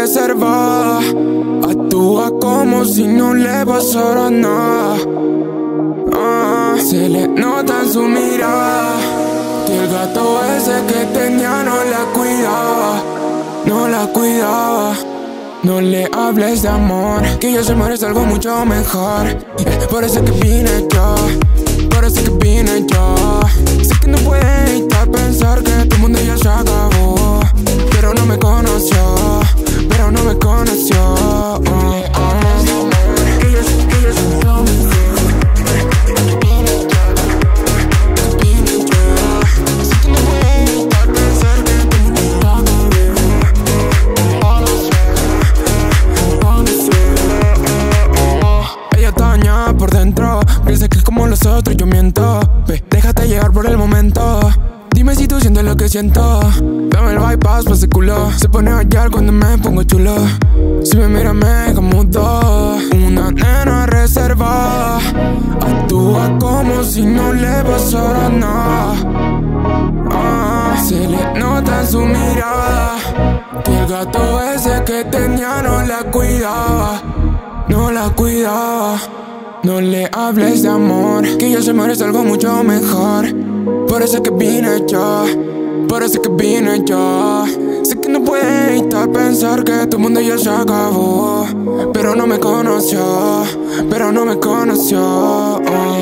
reservada. Actúa como si no le pasara nada. Se le nota en su mirada que el gato ese que tenía no la cuidaba. No la cuidaba. No le hables de amor, que ella se merece algo mucho mejor. Por eso que vine yo, por eso que vine yo. Sé que no puede evitar pensar que tu mundo ya se acabó, pero no me conoció, pero no me conoció. Que ella se lo mejor. Por dentro, piensa que es como los otros, yo miento. Ve, déjate llevar por el momento. Dime si tú sientes lo que siento. Dame el bypass pa' ese culo. Se pone a hallar cuando me pongo chulo. Si me mira me deja mudo. Una nena reservada. Actúa como si no le pasara nada. Se le nota en su mirada que el gato ese que tenía no la cuidaba. No la cuidaba. No le hables de amor, que ella se merece algo mucho mejor. Por eso que vine yo, por eso que vine yo. Sé que no puede evitar pensar que tu mundo ya se acabó, pero no me conoció, pero no me conoció.